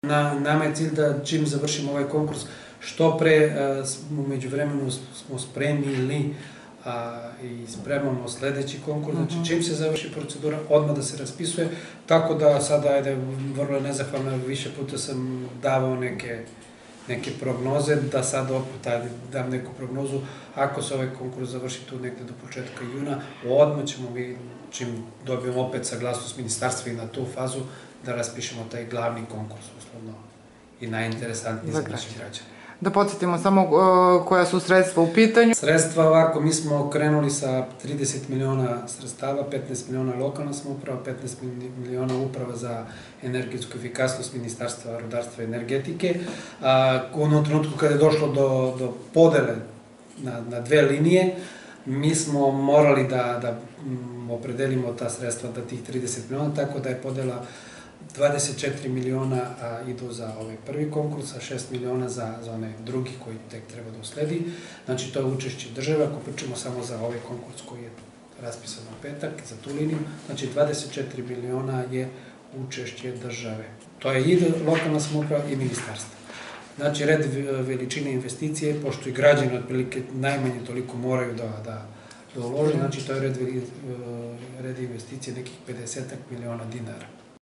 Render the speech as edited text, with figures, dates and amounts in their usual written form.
Nama je cilj da čim završimo ovaj konkurs, što pre, umeđu vremenu smo spremili i spremamo sledeći konkurs, znači čim se završi procedura, odmah da se raspisuje, tako da sada, ajde, vrlo nezahvalno, više puta sam davao neke prognoze, da sad opet dam neku prognozu, ako se ovaj konkurs završi tu negde do početka juna, odmah ćemo mi, čim dobijemo opet saglasnost ministarstva i na tu fazu, da raspišemo taj glavni konkurs, uslovno, i najinteresantniji za naše građane. Da podsjetimo samo koja su sredstva u pitanju. Sredstva ovako, mi smo krenuli sa 30 miliona sredstava, 15 miliona lokalna samouprava, 15 miliona uprava za energetsku efikasnost Ministarstva rudarstva i energetike. U onom trenutku kada je došlo do podele na dve linije, mi smo morali da opredelimo ta sredstva da tih 30 miliona, tako da je podela 24 miliona idu za ovaj prvi konkurs, a 6 miliona za onaj drugi koji tek treba da usledi. Znači, to je učešće države, ako pričamo samo za ovaj konkurs koji je raspisan u petak, za tu liniju, znači 24 miliona je učešće države. To je i lokalna samouprava i ministarstvo. Znači, red veličine investicije, pošto i građani otprilike najmanje toliko moraju da ulože, znači to je red investicije nekih 50 miliona dinara.